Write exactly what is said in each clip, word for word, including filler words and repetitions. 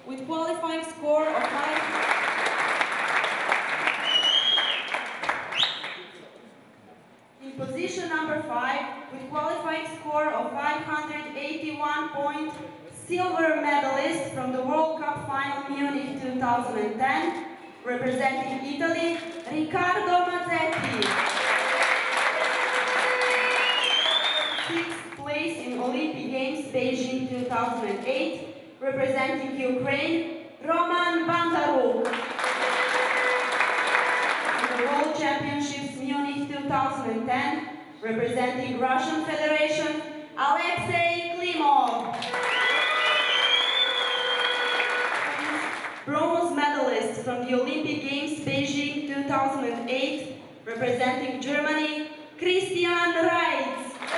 with qualifying score of five. In position number five, with qualifying score of five hundred eighty-one points, silver medalist from the World Cup Final Munich two thousand ten, representing Italy, Riccardo Mazzetti. Sixth place in Olympic Games Beijing two thousand eight, representing Ukraine, Roman Bandaruk. In the World Championships Munich two thousand ten, representing Russian Federation, Alexei Klimov. Bronze medalist from the Olympic Games Beijing two thousand eight, representing Germany, Christian Reitz.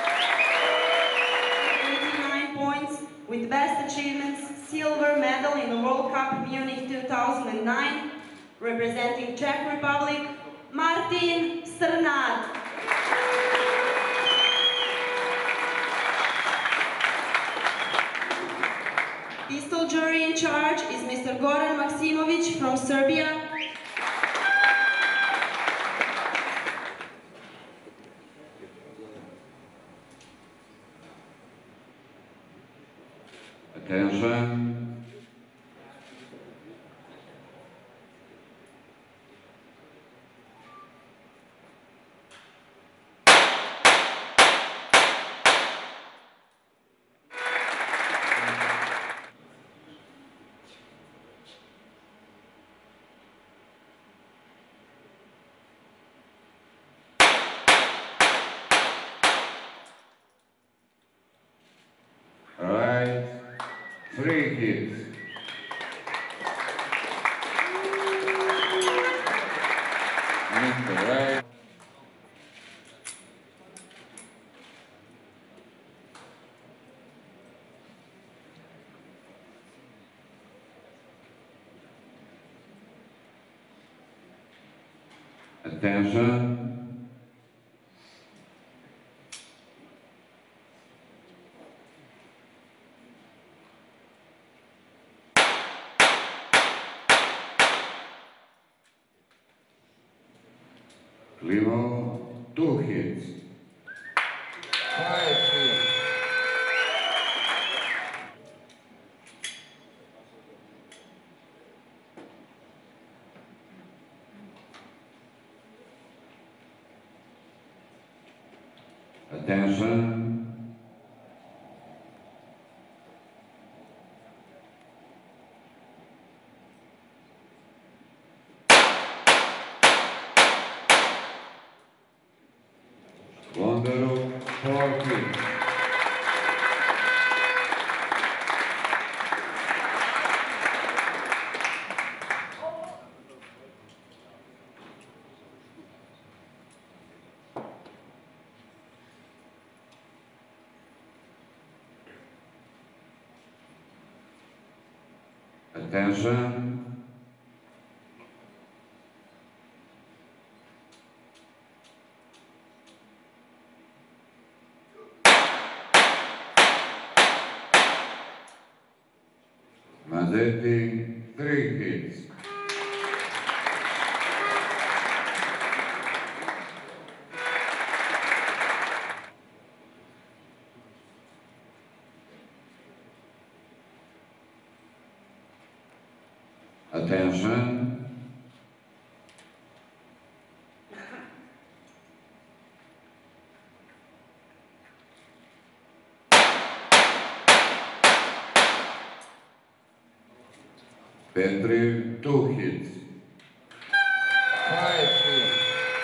eighty-nine points with best achievements, silver medal in the World Cup Munich two thousand nine, representing Czech Republic, Martin Strnad. Pistol jury in charge is Mister Goran Maksimovic from Serbia. Attention. All right, three kids. Mister Right. Attention. Klimov, two hits. Five hits. Attention. Bondaruk, four hits. Attention. Mazzetti, three hits. Attention. Petri, two hits. Five hits.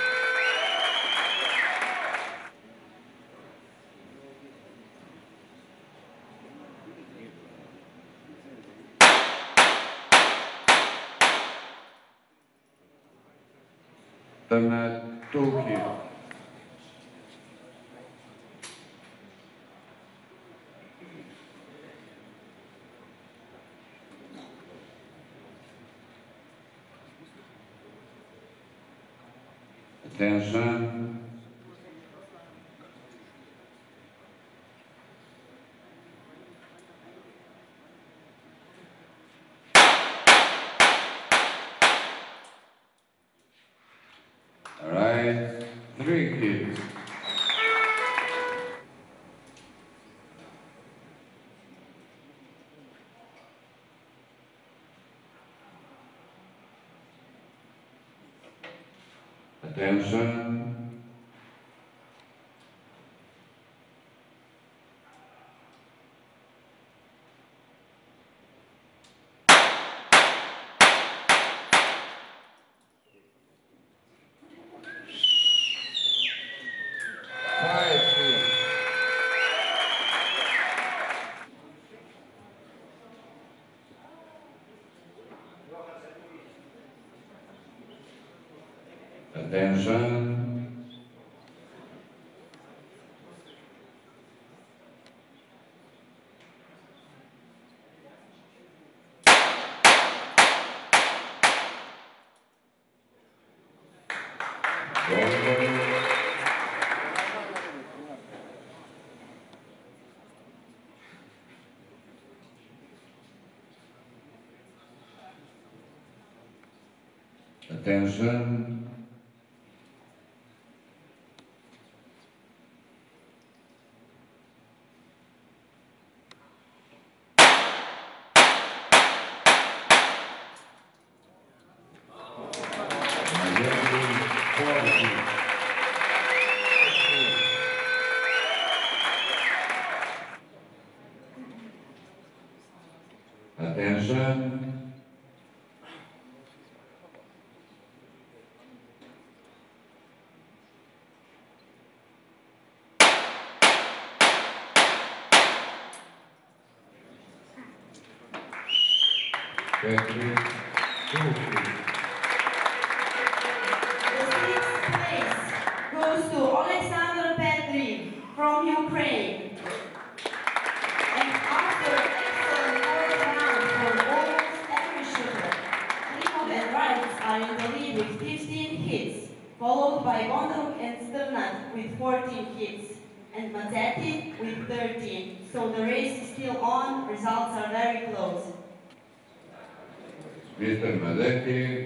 Strnad, two hits. Attention. Right, three hits. Attention. Five hits. Attention. Attention. Attention. Patrick, two hits. The sixth place goes to Alexander Petri from Ukraine. And after excellent fourth round for almost every shooter, Klimov and Wright are in the lead with fifteen hits, followed by Bondaruk and Sternat with fourteen hits, and Mazzetti with thirteen. So the race is still on, results are very close. Mister Mazzetti.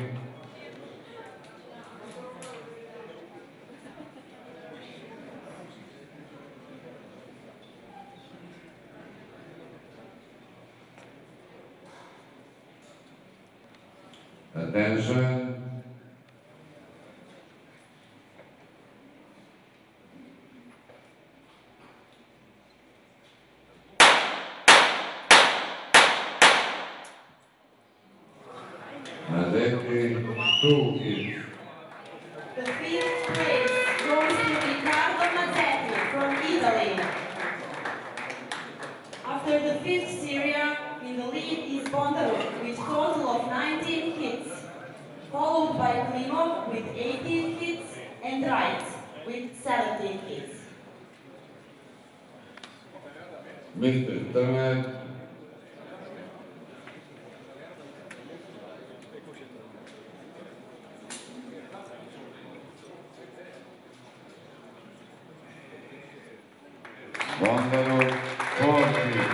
Attention. Mazzetti, two hits. The fifth place goes to Riccardo Mazzetti from Italy. After the fifth series, in the lead is Bondaruk with total of nineteen hits, followed by Klimov with eighteen hits and Wright with seventeen hits. Mister Sternat. Bondaruk, four hits.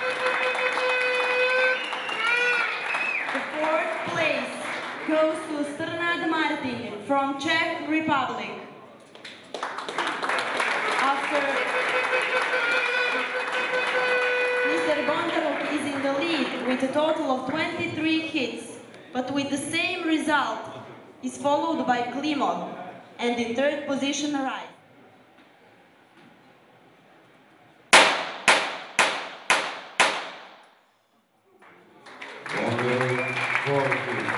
The fourth place goes to Sternad Martin from Czech Republic. After Mister Bondaruk is in the lead with a total of twenty-three hits, but with the same result is followed by Klimov and in third position Wright. Bondaruk, four hits.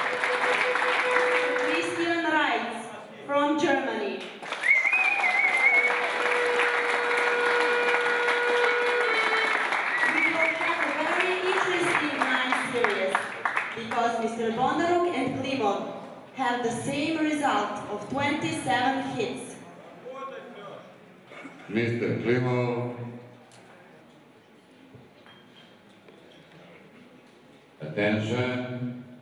Christian Reitz from Germany. We will have a very interesting ninth series because Mister Bondaruk and Klimov have the same result of twenty-seven hits. Mister Klimov. Attention.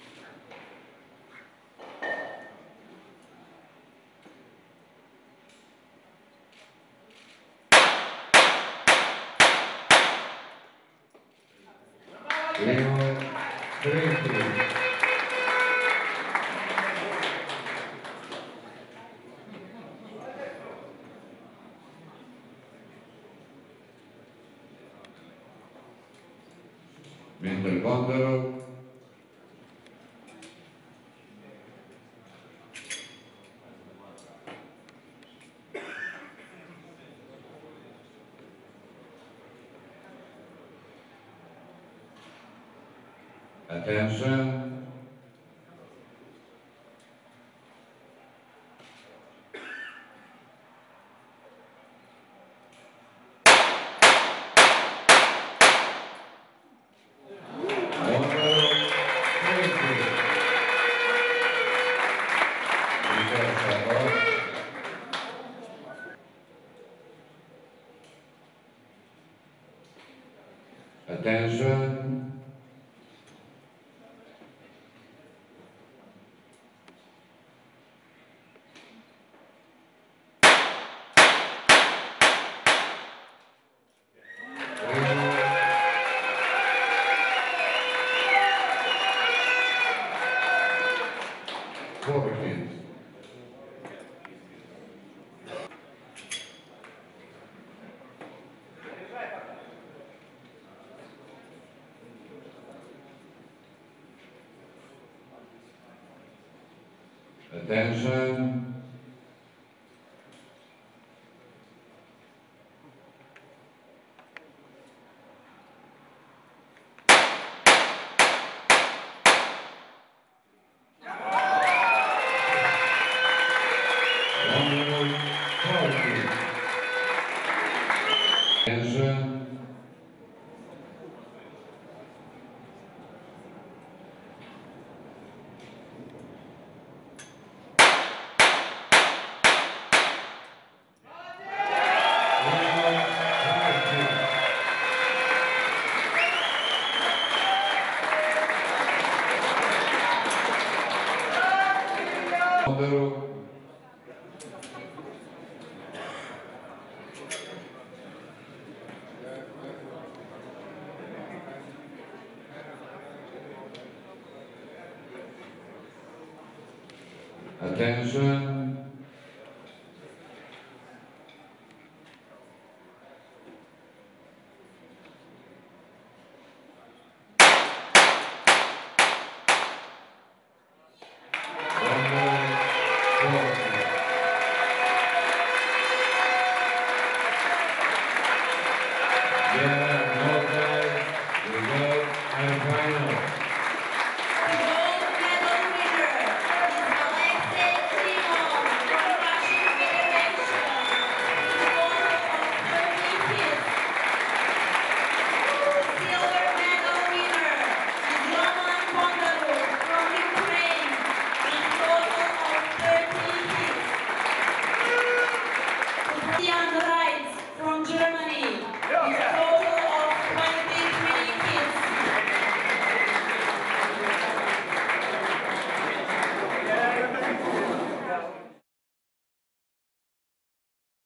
Klimov, three hits. Mister Gondaro. Attention. Attention. Fourteen. Attention. Attention. Gondaro. Attention.